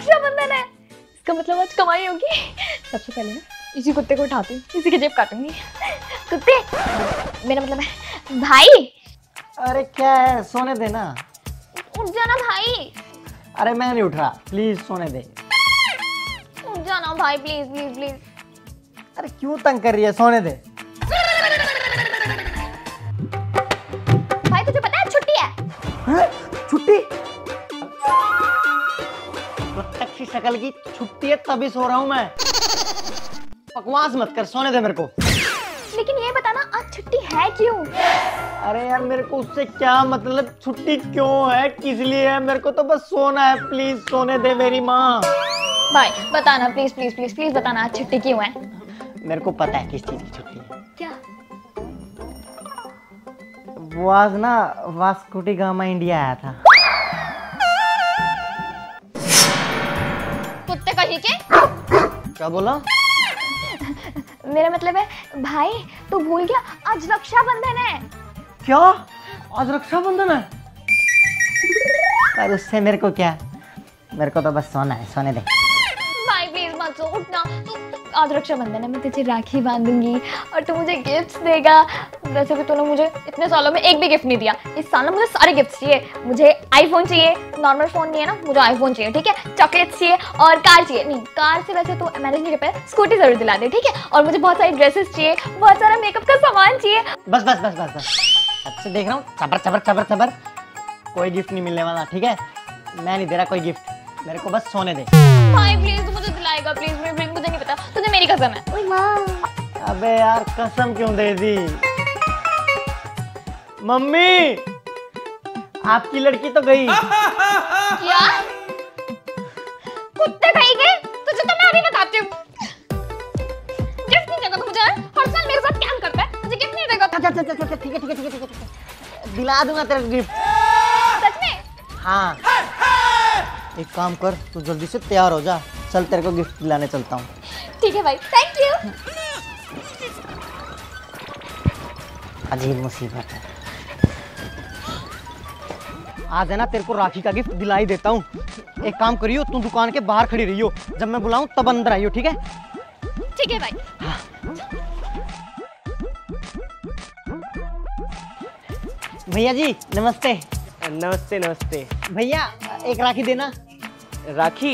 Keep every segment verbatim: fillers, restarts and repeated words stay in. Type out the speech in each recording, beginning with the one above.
रक्षाबंधन है, इसका मतलब आज कमाई होगी। सबसे पहले ना इसी कुत्ते को उठाती हूँ, इसी की जेब काटूंगी। कुत्ते, मेरा मतलब है भाई। अरे क्या है, सोने दे ना। उठ जाना भाई। अरे मैं नहीं उठ रहा, प्लीज सोने दे। उठ जाना भाई, प्लीज प्लीज प्लीज। अरे क्यों तंग कर रही है, सोने दे। भाई तुझे पता है छुट्टी है? है? छुट्टी? कुत्तक की शक्ल की छुट्टी है तभी सो रहा हूँ मैं। बकवास मत कर, सोने दे मेरे को। लेकिन ये बताना आज छुट्टी है क्यों? अरे यार मेरे को उससे क्या मतलब, छुट्टी क्यों है, किस लिए है, मेरे को तो बस सोना है, प्लीज सोने दे मेरी माँ। भाई बताना प्लीज प्लीज प्लीज प्लीज बताना आज छुट्टी क्यों है? मेरे को पता है किस चीज की छुट्टी है। क्या? वो आज ना वास्को डी गामा इंडिया आया था। कुत्ते कहीं के? क्या बोला? मेरा मतलब है भाई तू भूल गया आज रक्षाबंधन है। क्या? आज रक्षाबंधन है? पर उससे मेरे को क्या, मेरे को तो बस सोना है, सोने दे। भाई प्लीज मत सो, उठना। तू आज रक्षाबंधन है, मैं तुझे राखी बांधूंगी और तू मुझे गिफ्ट्स देगा। वैसे भी तूने मुझे इतने सालों में एक भी गिफ्ट नहीं दिया, इस साल ना मुझे सारे गिफ्ट्स चाहिए। मुझे आईफोन चाहिए, नॉर्मल फोन नहीं है ना, मुझे आईफोन चाहिए, ठीक है। चॉकलेट्स चाहिए और कार चाहिए। नहीं, कार से वैसे तो मैनेज नहीं कर पाया, स्कूटी जरूर दिला दे, ठीक है। और मुझे बहुत सारी ड्रेसेस चाहिए, बहुत सारा मेकअप का सामान चाहिए। बस बस बस बस बस अच्छे देख रहा हूँ, चबर चबर चबर चबर। कोई गिफ्ट नहीं मिलने वाला, ठीक है। मैं नहीं दे रहा कोई गिफ्ट, मेरे को बस सोने दे। भाई प्लीज तू मुझे दिलाएगा प्लीज, मुझे मुझे नहीं पता, तुझे मेरी कसम है। ओए माँ। अबे यार कसम क्यों दे दी? मम्मी आपकी लड़की तो गई। क्या? कुत्ते खाएंगे? तुझे तो मैं अभी बताती हूँ। गिफ्ट नहीं देगा तो मुझे, हर साल मेरे साथ क्या करता है, मुझे गिफ्ट नहीं देगा। अच्छा अच्छा अच्छा अच्छा, ठीक है ठीक है ठीक है ठीक है, दिला दूंगा तेरे को गिफ्ट। सच में? हाँ एक काम कर, तू जल्दी से तैयार हो जा, चल तेरे को गिफ्ट दिलाने चलता हूँ। ठीक है भाई, थैंक यू। अजीब मुसीबत है। आज है ना तेरे को राखी का गिफ्ट दिला ही देता हूँ। एक काम करियो, तू दुकान के बाहर खड़ी रहियो, जब मैं बुलाऊं तब अंदर आइयो, ठीक है? ठीक है भाई। हाँ। भैया जी नमस्ते। नमस्ते नमस्ते। भैया एक राखी देना। राखी?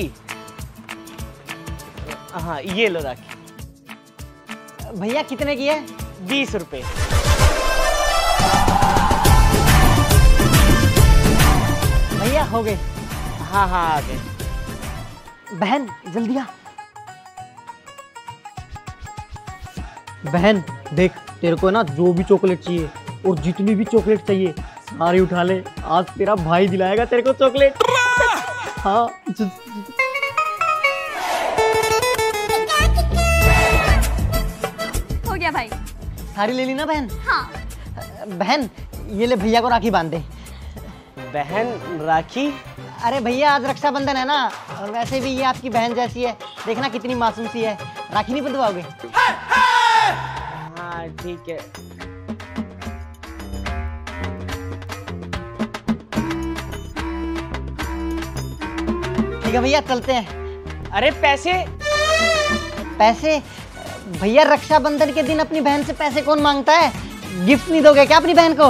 हाँ ये लो राखी। भैया कितने की है? बीस रुपए। भैया हो गए। हाँ हाँ आ गए। बहन जल्दी आ। बहन देख, तेरे को ना जो भी चॉकलेट चाहिए और जितनी भी चॉकलेट चाहिए सारी उठा ले, आज तेरा भाई दिलाएगा तेरे को चॉकलेट। हाँ हो गया भाई। सारी ले ली ना बहन? हाँ। बहन ये ले, भैया को राखी बांध दे। बहन राखी? अरे भैया आज रक्षाबंधन है ना, और वैसे भी ये आपकी बहन जैसी है, देखना कितनी मासूम सी है, राखी नहीं बंधवाओगे? हाँ ठीक है। ठीक है भैया चलते हैं। अरे पैसे? पैसे? भैया रक्षाबंधन के दिन अपनी बहन से पैसे कौन मांगता है? गिफ्ट नहीं दोगे क्या अपनी बहन को?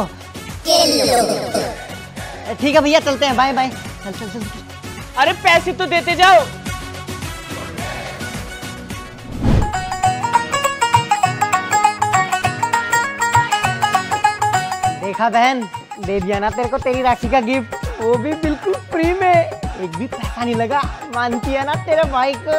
ठीक है भैया चलते हैं, बाय बाय। चल चल चल। अरे पैसे तो देते जाओ। देखा बहन, दे दिया ना तेरे को तेरी राखी का गिफ्ट, वो भी बिल्कुल फ्री में, एक भी पैसा नहीं लगा। मानती है ना तेरे भाई को?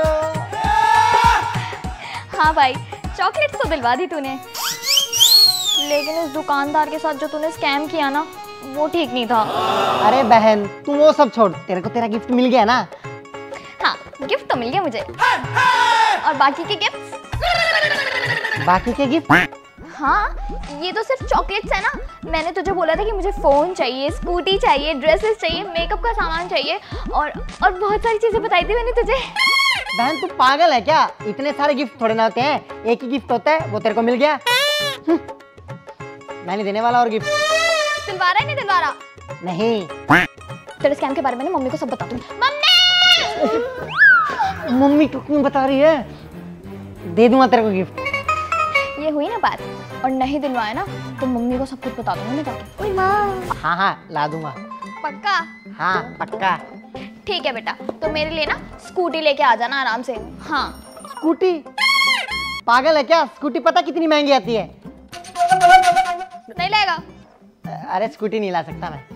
हाँ भाई, चॉकलेट्स तो दिलवा दी तूने, लेकिन उस दुकानदार के साथ जो तूने स्कैम किया ना, वो ठीक नहीं था। अरे बहन तू वो सब छोड़, तेरे को तेरा गिफ्ट मिल गया ना? हाँ गिफ्ट तो मिल गया मुझे, और बाकी के गिफ्ट? बाकी के गिफ्ट? हाँ ये तो सिर्फ चॉकलेट्स है ना। मैंने तुझे बोला था कि मुझे फोन चाहिए, स्कूटी चाहिए, ड्रेसेस चाहिए, मेकअप का सामान चाहिए, और और बहुत सारी चीजें बताई थी मैंने तुझे। बहन तू पागल है क्या? इतने सारे गिफ्ट थोड़े ना होते हैं, एक ही गिफ्ट होता है, वो तेरे को मिल गया। मैं नहीं देने वाला और गिफ्ट। दिलवा रहा है नहीं दिलवा रहा? नहीं। तेरे स्कैम के बारे में मम्मी को सब बता दूंगी। मम्मी मम्मी को क्यों बता रही है? दे दूंगा तेरे को गिफ्ट। ये हुई ना बात, और नहीं दिलवाया ना तो मम्मी को सब कुछ बता दूंगी मैं जाके। ओए माँ। हाँ हाँ ला दूंगा। पक्का? हाँ पक्का। ठीक है बेटा, तो मेरे लिए ना स्कूटी लेके आ जाना आराम से। हाँ। स्कूटी? पागल है क्या? स्कूटी पता कितनी महंगी आती है? नहीं लाएगा? अरे स्कूटी नहीं ला सकता मैं।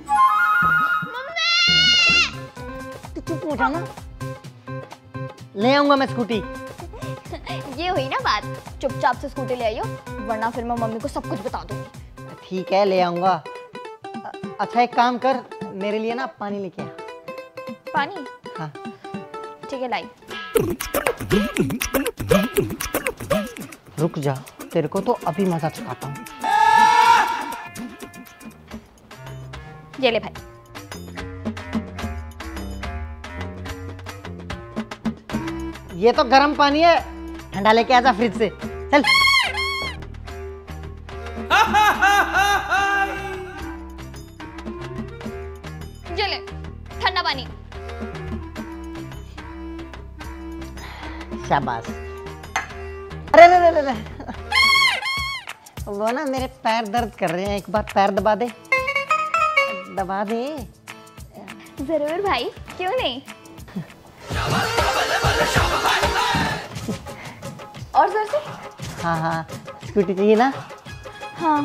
तू चुप हो जा ना, ले आऊंगा मैं स्कूटी। ये हुई ना बात, चुपचाप से स्कूटी ले आइयो, वरना फिर मैं मम्मी को सब कुछ बता दूंगी। ठीक है ले आऊंगा। अच्छा एक काम कर, मेरे लिए ना पानी लेके आ। पानी? हाँ ठीक है लाई। रुक जा, तेरे को तो अभी मजा चुकाता हूँ। ये ले भाई। ये तो गर्म पानी है, ठंडा लेके आजा फ्रिज से। चल। ये ले ठंडा पानी। शाबाश। अरे अरे अरे अरे, वो ना मेरे पैर दर्द कर रहे हैं, एक बार पैर दबा दे। दबा दे। जरूर भाई, क्यों नहीं। और जोर से। हाँ हाँ स्कूटी चाहिए ना? हाँ।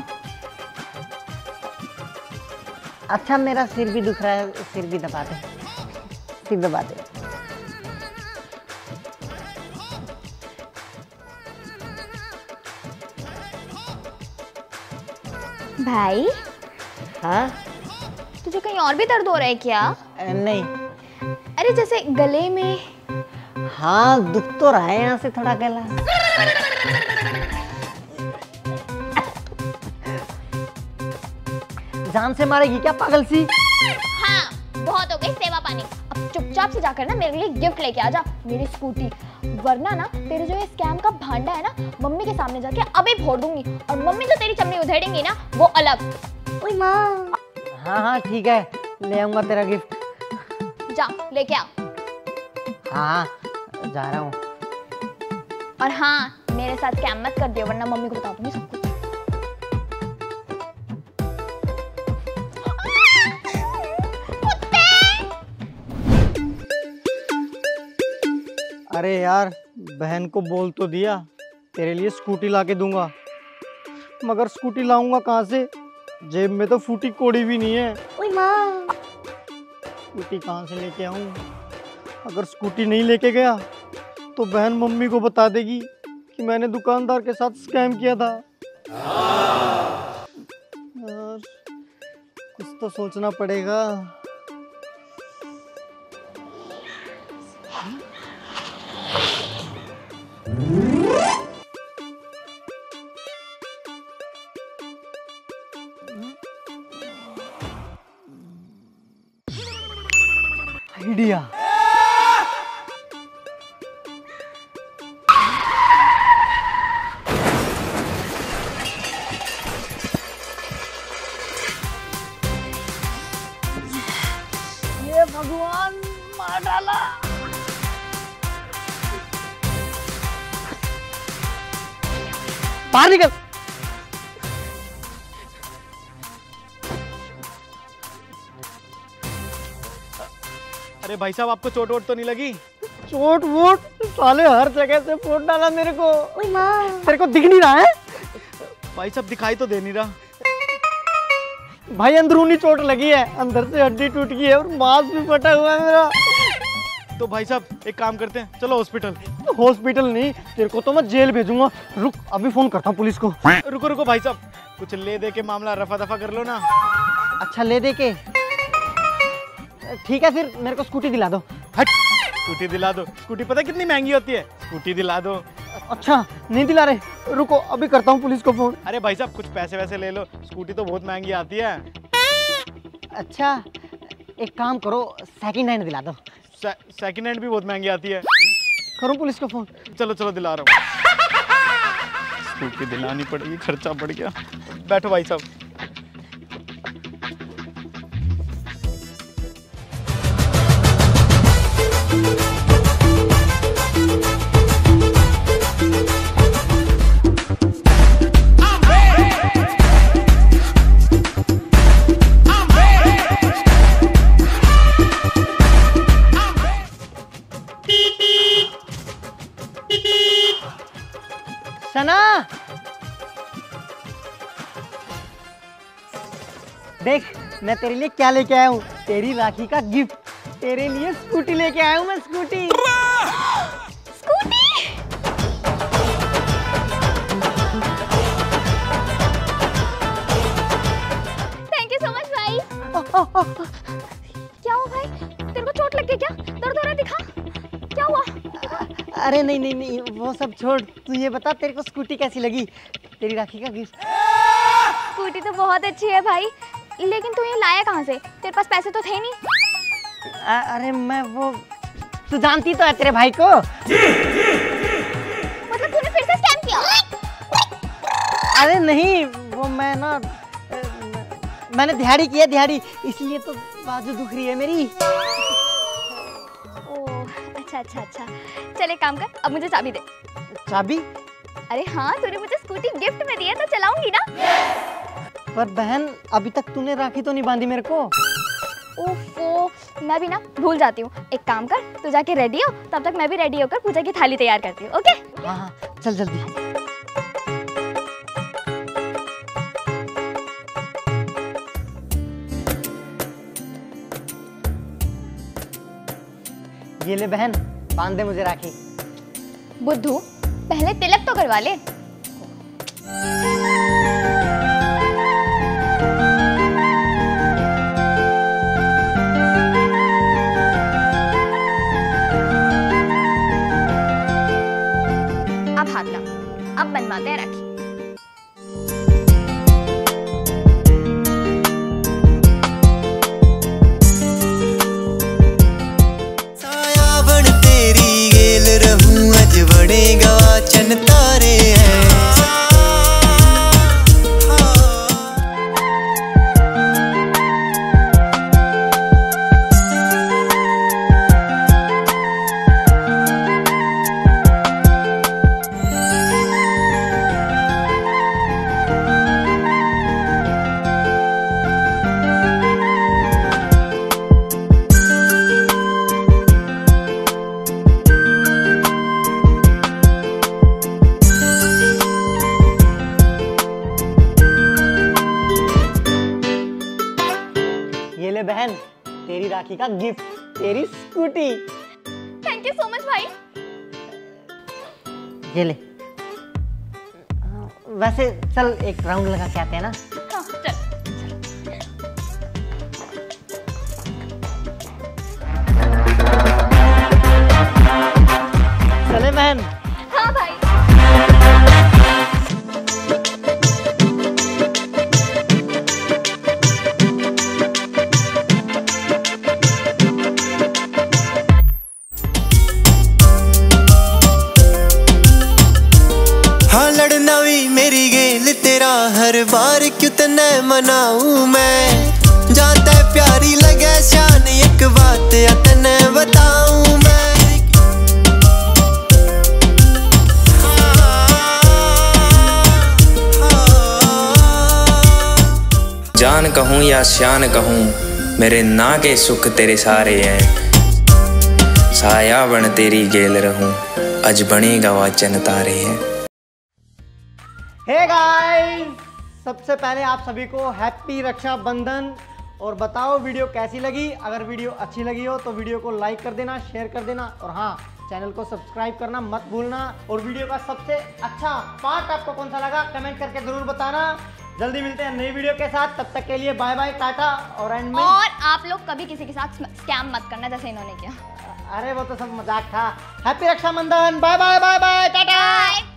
अच्छा मेरा सिर भी दुख रहा है, सिर भी दबा दे, सिर दबा दे। भाई। हाँ? तुझे कहीं और भी दर्द हो रहा है क्या? नहीं। अरे जैसे गले में। हाँ दुख तो रहा है यहाँ से थोड़ा गला। जान से मारेगी क्या पागल सी? हाँ बहुत हो गई सेवा पानी, अब चुपचाप से जाकर ना मेरे लिए गिफ्ट लेके आ जा, मेरी स्कूटी, वरना ना तेरे जो ये स्कैम का भांडा है ना मम्मी के सामने जाके अभी फोड़ दूंगी, और मम्मी जो तेरी चमड़ी उधेड़ेंगी ना वो अलग। ओए माँ। हाँ हाँ ठीक है ले आऊंगा तेरा गिफ्ट। जा लेके आ। हाँ जा रहा हूँ। और हाँ मेरे साथ स्कैम मत कर दियो, वरना मम्मी को बता दूंगी सब कुछ। अरे यार बहन को बोल तो दिया तेरे लिए स्कूटी ला के दूंगा, मगर स्कूटी लाऊंगा कहाँ से? जेब में तो फूटी कोड़ी भी नहीं है। ओए माँ। स्कूटी कहाँ से लेके आऊं? अगर स्कूटी नहीं लेके गया तो बहन मम्मी को बता देगी कि मैंने दुकानदार के साथ स्कैम किया था। यार कुछ तो सोचना पड़ेगा। आइडिया। ये भगवान मार डाला। बाहर निकल। अरे भाई साहब आपको चोट वोट तो नहीं लगी? चोट वोट साले हर जगह से फोड़ डाला मेरे को। ओए माँ। तेरे को दिख नहीं रहा है? भाई साहब दिखाई तो दे नहीं रहा। भाई अंदरूनी चोट लगी है, अंदर से हड्डी टूट गई है और मांस भी फटा हुआ है मेरा। तो भाई साहब एक काम करते हैं, चलो हॉस्पिटल। हॉस्पिटल नहीं, तेरे को तो मैं जेल भेजूंगा। रुक अभी फोन करता हूँ पुलिस को। रुको रुको भाई साहब, कुछ ले दे के मामला रफा दफा कर लो ना। अच्छा ले दे के, ठीक है फिर मेरे को स्कूटी दिला दो। हट, स्कूटी दिला दो? स्कूटी पता कितनी महंगी होती है? स्कूटी दिला दो। अच्छा नहीं दिला रहे, रुको अभी करता हूँ पुलिस को फोन। अरे भाई साहब कुछ पैसे वैसे ले लो, स्कूटी तो बहुत महंगी आती है। अच्छा एक काम करो सेकंड हैंड दिला दो। से, सेकंड हैंड भी बहुत महंगी आती है। करूँ पुलिस को फोन? चलो चलो दिला रहा हूँ। स्कूटी दिलानी पड़ेगी, खर्चा बढ़ गया। बैठो भाई साहब। सना, देख मैं तेरे लिए क्या लेके आया हूँ। तेरी राखी का गिफ्ट। तेरे लिए स्कूटी लेके आया हूँ मैं, scooty. Scooty? Thank you so much भाई। क्या हुआ भाई? तेरे को चोट लग गई क्या? दर्द हो रहा है, दिखा। क्या हुआ? अरे नहीं नहीं नहीं, वो सब छोड़। तू ये बता, तेरे को स्कूटी कैसी लगी? तेरी राखी का गिफ्ट। स्कूटी तो बहुत अच्छी है भाई, लेकिन तू ये लाया कहाँ से? तेरे पास पैसे तो थे नहीं। आ, अरे मैं वो, तू जानती तो है तेरे भाई को। मतलब तूने फिर से स्कैम किया? अरे नहीं, वो मैं ना, मैंने दिहाड़ी किया, दिहाड़ी, इसलिए तो बाजू दुख रही है मेरी। ओह अच्छा अच्छा अच्छा, चल एक काम कर, अब मुझे चाबी दे। चाबी? अरे हाँ, तूने मुझे स्कूटी गिफ्ट में दी है तो चलाऊंगी ना। पर बहन, अभी तक तूने राखी तो नहीं बांधी मेरे को। ओफो, मैं भी ना भूल जाती हूँ। एक काम कर, तू जाके रेडी हो, तब तक मैं भी रेडी होकर पूजा की थाली तैयार करती हूँ। ओके? हाँ हाँ, चल जल्दी। ये ले बहन, बांध दे मुझे राखी। बुद्धू, पहले तिलक तो करवा ले। अब हाथ ला, अब बनवाते हैं राखी। बनेगा चन तारे हैं। ये ले बहन, तेरी राखी का गिफ्ट, तेरी scooty. Thank you so much भाई। ये ले। वैसे चल एक राउंड लगा के आते हैं ना। हाँ, चल। चले बहन। हाँ भाई। हर बार क्यों तने मनाऊं मैं, जाता है प्यारी लगे शान, एक बात या तने बताऊं मैं। जान कहूँ या शान कहूँ, मेरे ना के सुख तेरे सारे हैं। साया बन तेरी गेल रहूं, अज बनेगा वाचन तारे हैं। हे गाइस, सबसे पहले आप सभी को हैप्पी रक्षाबंधन। और बताओ वीडियो कैसी लगी। अगर वीडियो अच्छी लगी हो तो वीडियो को लाइक कर देना, शेयर कर देना, और हाँ, चैनल को सब्सक्राइब करना मत भूलना। और वीडियो का सबसे अच्छा पार्ट आपको कौन सा लगा कमेंट करके जरूर बताना। जल्दी मिलते हैं नई वीडियो के साथ, तब तक के लिए बाय बाय, टाटा। और एंड में, और आप लोग कभी किसी के साथ स्कैम मत करना जैसे इन्होंने किया। अरे वो तो सब मजाक था। Happy Rakshabandhan, bye bye bye bye, Tata.